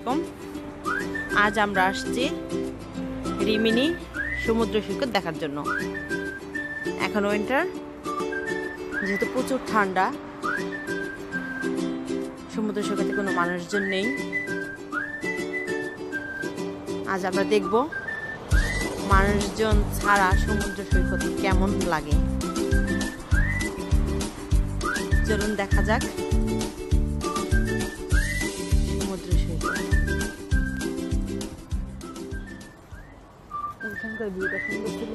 আলাইকুম। আজ আমরা আসছি রিমিনি সমুদ্র সৈকত দেখার জন্য। এখন উইন্টার, যেহেতু প্রচুর ঠান্ডা, সমুদ্র সৈকতে কোনো মানুষজন নেই। আজ আমরা দেখব মানুষজন ছাড়া সমুদ্র সৈকত কেমন লাগে। চলুন দেখা যাক সমুদ্র সৈকত। ওখানকার ভিউটা সুন্দর ছিল।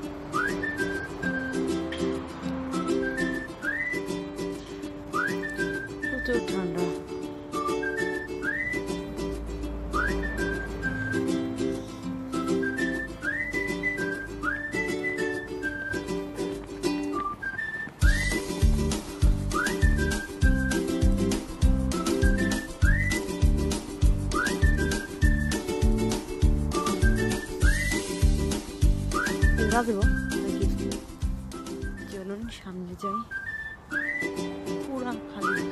প্রচুর ঠান্ডা। চলুন সামনে যাই। পুরা খালি।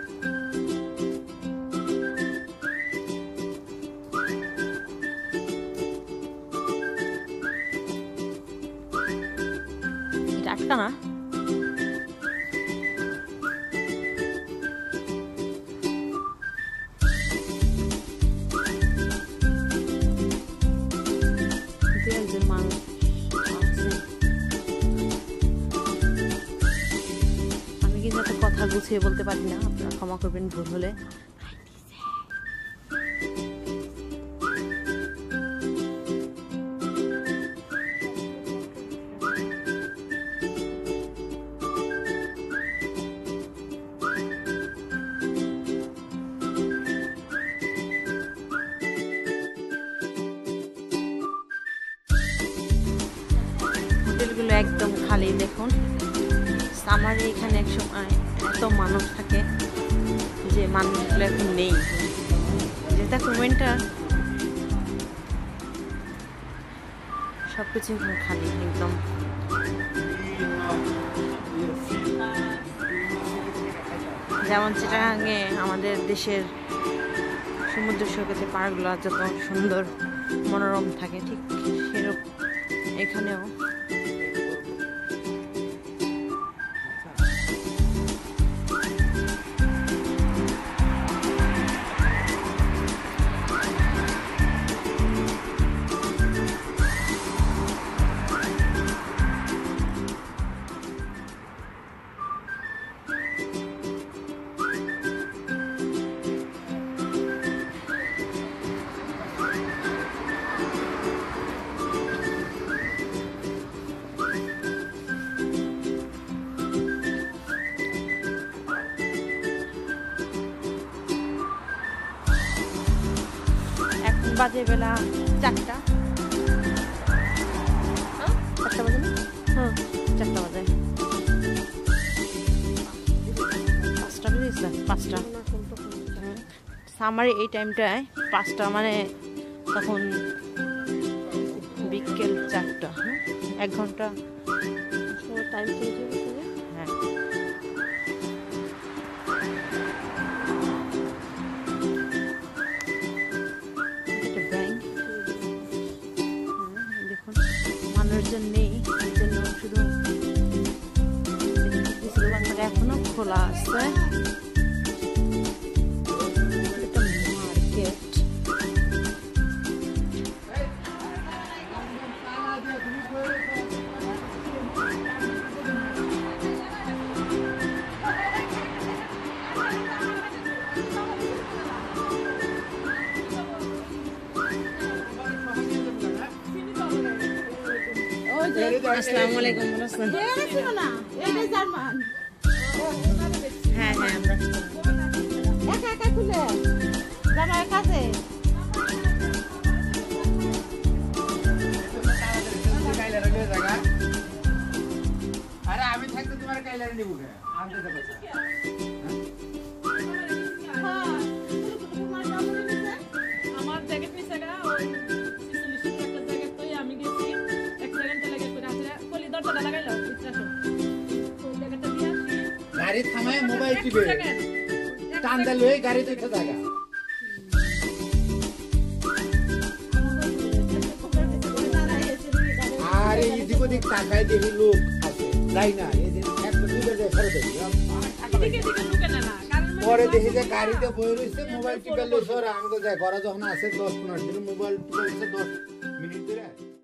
এটা আটকা না? একজন মানুষ যাতে কথা গুছিয়ে বলতে পারি না, আপনারা ক্ষমা করবেন ভুল হলে। হোটেলগুলো একদম খালি। দেখুন, আমার এখানে এক সময় এত মানুষ থাকে যে মানুষগুলো এখন নেই। যেটা উইন্টার, সবকিছু এখন খালি একদম। যেমন চিটাগাঙে আমাদের দেশের সমুদ্র সৈকতে পাড়গুলো যত সুন্দর মনোরম থাকে, ঠিক সেরকম এখানেও। বাজে বেলা 4টা। 4টা বাজে না? হ্যাঁ, 4টা বাজে। 5টা বেজেছে। 5টা। সামারে এই টাইমটায় 5টা মানে তখন বিকেল 4টা। 1 ঘন্টা টাইম চেঞ্জ হয়ে গেছে। হ্যাঁ, মানুষজন নেই, এই জন্য শুধু এখনো খোলা আছে। এটা মার্কেট। আসসালামু আলাইকুম। হ্যাঁ হ্যাঁ, আমরা একা একা খুলে জামার কাছে আরে আমি থাকতে তোমার কাইলারে নিব কে আনতে দেব। আমার জ্যাকেট নিছে গা ওই 46 টাকা জ্যাকেট তো আমি গেছি 1 সেকেন্ড লাগে করে আসলে কলি দরজাটা লাগাইলো ইচ্ছাছো ওই জ্যাকেটটা দিয়ে আসি। গাড়ি থামায় মোবাইল টিপে টান দিলে গাড়িতে উঠে জায়গা ওদিক তাকায় দেখি লোক আছে তাই না এদিন একটা দুটো দিয়ে ফেরত দিই এদিকে এদিকে ঢুকে না না কারণ পরে দেখি যে গাড়িতে বই রয়েছে মোবাইল টিপে লইছে ওরা আমাকে যায় ঘরে যখন আসে 10-15 দিন মোবাইল টিপে 10 মিনিট ধরে